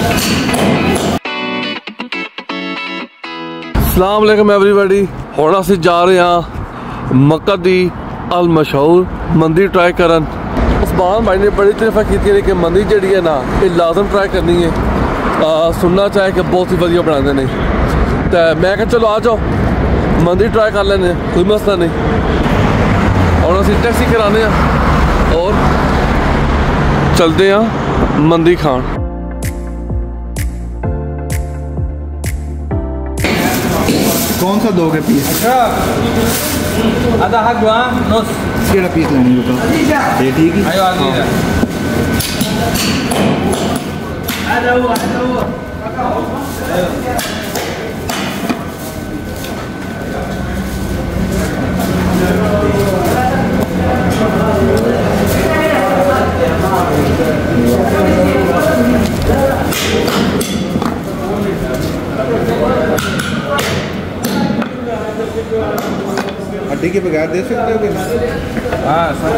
अस्सलाम वालेकुम एवरीबॉडी। हुण असीं जा रहे हैं मक्का दी अल मशहूर मंदी ट्राई करन। उस्मान भाई ने बड़ी तारीफां कीतियां कि मंदी जिहड़ी है ना ये लाजम ट्राई करनी है। सुनना चाहे कि बहुत ही वधिया बनाते हैं, तो मैं कहा चलो आ जाओ मंदी ट्राई कर लेने, कोई मसला नहीं। और असीं टैक्सी कराने और चलते हैं मंदी खान। कौन सा दोगे पीस? आधा हक दुआ नोस केड़ा पीस लेने बताओ। ये ठीक है। आयो आगे आ जाओ हड्डी के बगैर दे सकते हो कि नहीं? हाँ सब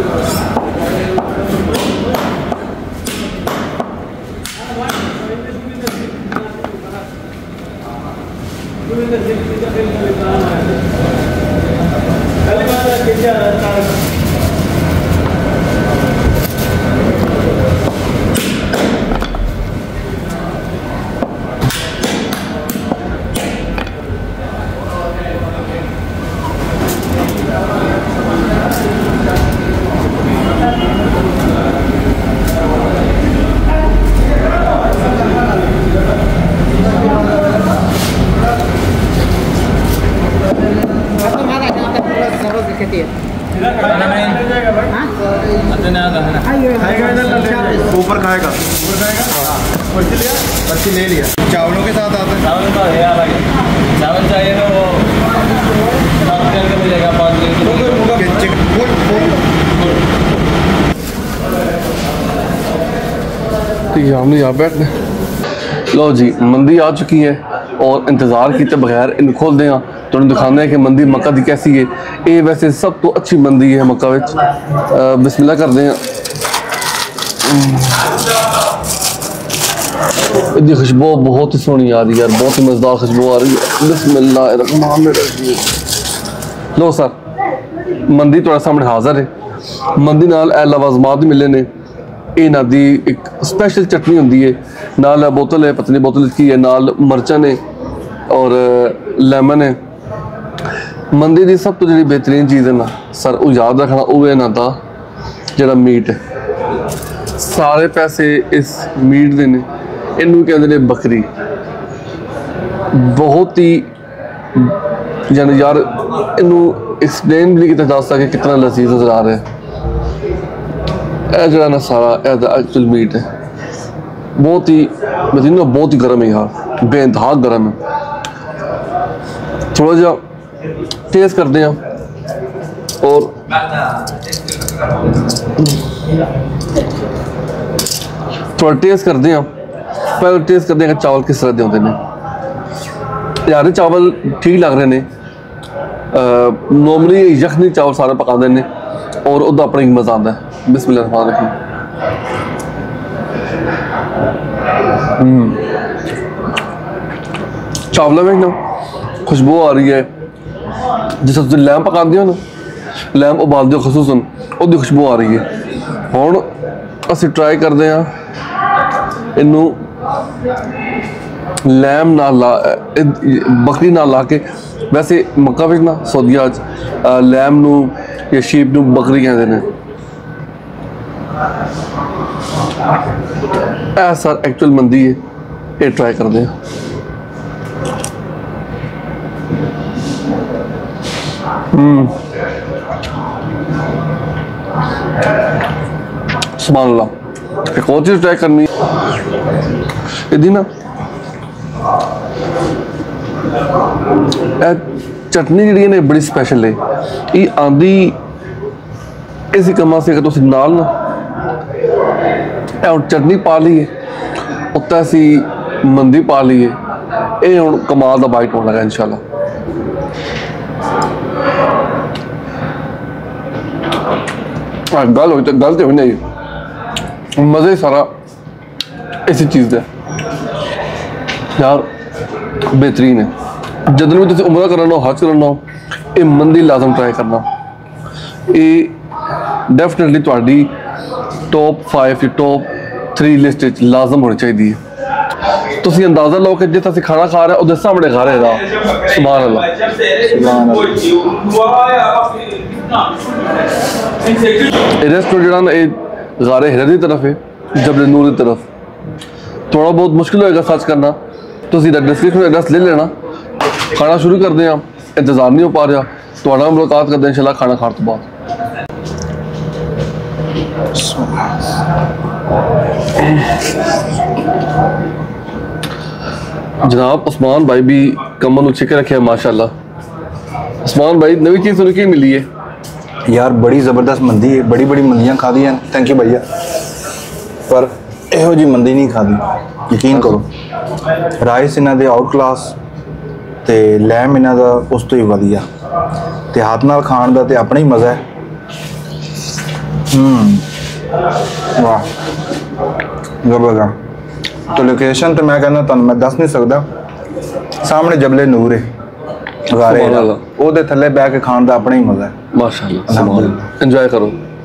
ऊपर खाएगा पर्ची ले लिया। चावलों के साथ आता है? चावल तो है यार, चावल चाहिए तो वो के मिलेगा 5 हम यहाँ बैठने। लो जी मंदी आ चुकी है और इंतज़ार किए बगैर इन खोल दें तो दिखाने हैं कि मंदी मक्का दी कैसी है। ये वैसे सब तो अच्छी मंदी है मक्का विच। बिस्मिल्लाह कर दें। इसकी खुशबू बहुत ही सोहनी आ रही है यार, बहुत ही मज़ेदार खुशबू आ रही है। बिस्मिल्लाहिर्रहमानिर्रहीम। लो सर मंदी थोड़ा सामने हाज़र है। मंदी नाल लवाज़मात मिले ने। इन्हां दी एक स्पैशल चटनी होंदी है, नाल बोतल है, पतली बोतल की है, नाल मर्चां ने और लेमन है। मंदी दी सब तो जी बेहतरीन चीज़ है ना सर, वो याद रखना वो है ना दा जरा मीट है। सारे पैसे इस मीट दे ने। इनू कहते हैं बकरी। बहुत ही यानी यार इनू एक्सप्लेन भी नहीं किया जा सकता कि कितना लजीज नजर आ रहा है। जो ना सारा एक्चुअल मीट है, बहुत ही मजीनो, बहुत ही गर्म है यार, बेइंतहा गर्म है। थोड़ा जा टेस्ट करते हैं और थोड़ा टेस्ट करते हैं। पहले टेस्ट करते हैं कि चावल किस तरह के होते हैं यार। चावल ठीक लग रहे हैं। नॉर्मली यखनी चावल सारे पकाते हैं और उदा अपना एक मज़ा आता है। बिस्मिल्लाहिर्रहमानिर्रहीम। चावलों में ना खुशबू आ रही है। जिस तुम लैम पकाते हो ना, लैम उबालते हो खसूसन, उसकी खुशबू आ रही है। हुण असीं ट्राई करते हैं इनू लैम ना ला बकरी ना ला के। वैसे मक्का विच ना सऊदिया लैम नू या शीप नू बकरी कहते हैं। ऐसा एक्चुअल मंदी है, ये ट्राई करते हैं। सुभान अल्लाह। एक और चीज़ ट्राई करनी यदि ना चटनी जी ने बड़ी स्पैशल है। ये आंदी इसी कमा से अगर तुम नाल ना चटनी पा ली है, उत्ते असी मंदी पा ली है। ये हुण कमाल दा बाइट होने लगा इंशाल्लाह। गल हो तो गल तो नहीं, मज़े सारा इसी चीज़ का। यार बेहतरीन है। जदों भी तुसीं उमरा करना हो, हज करना हो, ये मंदी लाजम ट्राई करना। ये डेफिनेटली तुहाडी टॉप 5 या टॉप 3 लिस्ट लाजम होनी चाहिए। तुसीं अंदाज़ा लो कि जिस असीं खाना खा रहे हैं उहदे सामने घर है। सुभान अल्लाह। रेस्टोरेंट जो ना गारे हिरा की तरफ है, जबल नूर की तरफ। थोड़ा बहुत मुश्किल होएगा सर्च करना, तुसीं डिस्क्रिप्शन एड्रेस ले लेना। खाना शुरू करते हैं, इंतजार नहीं हो पा रहा, थोड़ा मुलाकात करते हैं इंशाल्लाह खाना खाने तो बाद। जनाब उस्मान भाई भी कमर छिके रखे हैं माशाल्लाह। उस्मान भाई नवी चीज़ सुन के मिली है यार, बड़ी ज़बरदस्त मंदी है, बड़ी बड़ी मंदियाँ खा दी हैं, थैंक यू भैया, पर ਇਹੋ जी मंदी नहीं खादी, यकीन करो। राइस इन्हां दे आउट क्लास ते लैम इन्हां दा उस तो ही वधिया ते हाथ नाल खाण दा ते अपना ही मज़ा है। वाह जबरदस्त। तो लोकेशन तो मैं कहना तुहानूं मैं दस नहीं सकदा, सामने जबले नूर है गारे ओहदे थल्ले बैठ के खाण दा अपना ही मज़ा है माशाल्लाह। एंजॉय करो।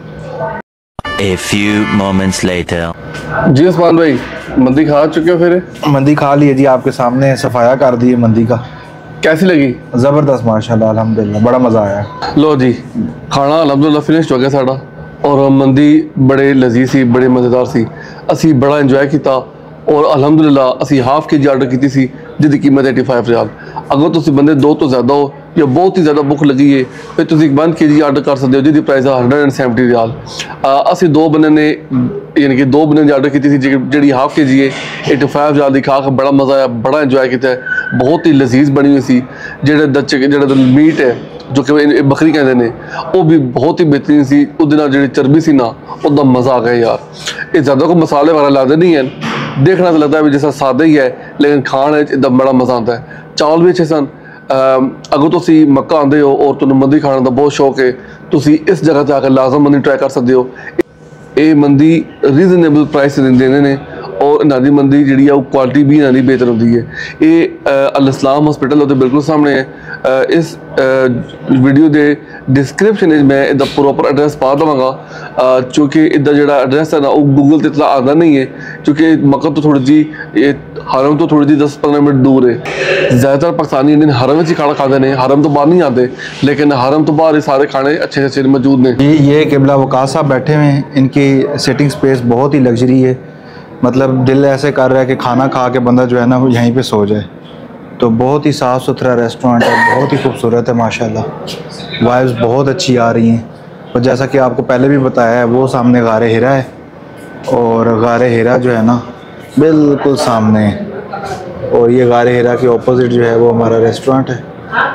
A few moments later. जी उस्मान भाई मंदी खा चुके हो फिर? मंदी खा ली है जी, आपके सामने सफाया कर दी है मंदी का। कैसी लगी? ज़बरदस्त माशाल्लाह, अल्हम्दुलिल्लाह, बड़ा मज़ा आया। लो जी खाना अल्हम्दुलिल्लाह फिनिश हो गया साड़ा, और मंदी बड़े लजीज सी, बड़े मज़ेदार सी। असी बड़ा इंजॉय किया, और अल्हम्दुलिल्लाह असी हाफ के जी ऑर्डर की सी जिसकी कीमत 85 रियाल। अगर तुम बंदे 2 तो ज़्यादा हो या बहुत ही ज़्यादा भुख लगी है फिर तुम 1 kg ऑर्डर कर सकते हो जिसकी प्राइस है 170 रियाल। असी 2 बंदे ने यानी कि 2 बंदे ने ऑर्डर की थी जी हाफ के जी है 85 रियाल की खा के बड़ा मज़ा आया, बड़ा इंजॉय किया। बहुत ही लजीज बनी हुई सी। जो मीट है जो कि बकरी कहते हैं वो भी बहुत ही बेहतरीन सी। उस जी चर्बी सी ना उसका मज़ा आ गया यार। ये ज़्यादा कोई मसाले वगैरह लाते नहीं हैं, देखना तो लगता है जैसा सादा ही है, लेकिन खाने एकदम बड़ा मज़ा आता है। चावल भी अच्छे सन। अगर तुम मक्का आते हो और तुम्हें मंदी खाने का बहुत शौक है, तुम इस जगह से आकर लाजम मंदी ट्राई कर सकते हो। ये मंदी रीजनेबल प्राइस देने ने, और इन्हों की मंदी जी क्वालिटी भी इन्हों की बेहतर होती है। ये अल इस्लाम हॉस्पिटल होते बिल्कुल सामने है। इस वीडियो के डिस्क्रिप्शन में मैं इसका प्रॉपर एड्रैस पा देवांगा, क्योंकि इसका जो एड्रैस है ना वो गूगल से इतना आता नहीं है, क्योंकि मक्का तो थोड़ी जी हरम तो थोड़ी जी 10-15 मिनट दूर है। ज़्यादातर पाकिस्तानी इंडियन हरम में ही खाना खाते हैं, हरम तो बाहर नहीं आते, लेकिन हरम तो बाहर सारे खाने अच्छे अच्छे मौजूद ने। ये किबला वकास साहब बैठे हुए हैं, इनकी सिटिंग स्पेस बहुत ही लग्जरी है। मतलब दिल ऐसे कर रहा है कि खाना खा के बंदा जो है ना वो यहीं पे सो जाए। तो बहुत ही साफ़ सुथरा रेस्टोरेंट है, बहुत ही खूबसूरत है माशाल्लाह। वाइब्स बहुत अच्छी आ रही हैं, और जैसा कि आपको पहले भी बताया है वो सामने गारे हिरा है, और गारे हिरा जो है ना बिल्कुल सामने है, और ये गारे हिरा के ऑपोजिट जो है वो हमारा रेस्टोरेंट है,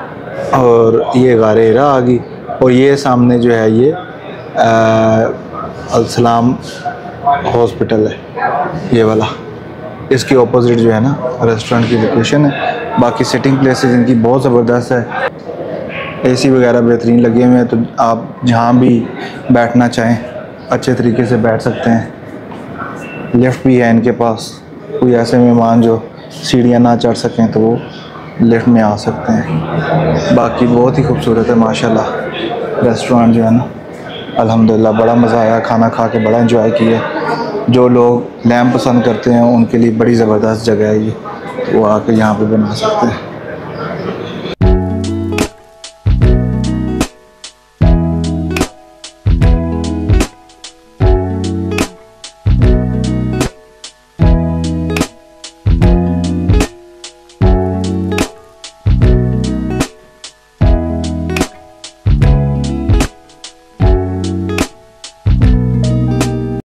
और ये गारे हिरा आ गई, और ये सामने जो है ये अल-सलाम हॉस्पिटल है ये वाला, इसके ऑपोजिट जो है ना रेस्टोरेंट की लोकेशन है। बाकी सिटिंग प्लेसेस इनकी बहुत ज़बरदस्त है, एसी वगैरह बेहतरीन लगे हुए हैं, तो आप जहाँ भी बैठना चाहें अच्छे तरीके से बैठ सकते हैं। लिफ्ट भी है इनके पास, कोई ऐसे मेहमान जो सीढ़ियाँ ना चढ़ सकें तो वो लिफ्ट में आ सकते हैं। बाकी बहुत ही खूबसूरत है माशाल्लाह रेस्टोरेंट जो है ना, अल्हम्दुलिल्लाह बड़ा मज़ा आया, खाना खा के बड़ा इंजॉय किया। जो लोग लैम्प पसंद करते हैं उनके लिए बड़ी ज़बरदस्त जगह है ये, तो वो आके यहाँ पे बना सकते हैं।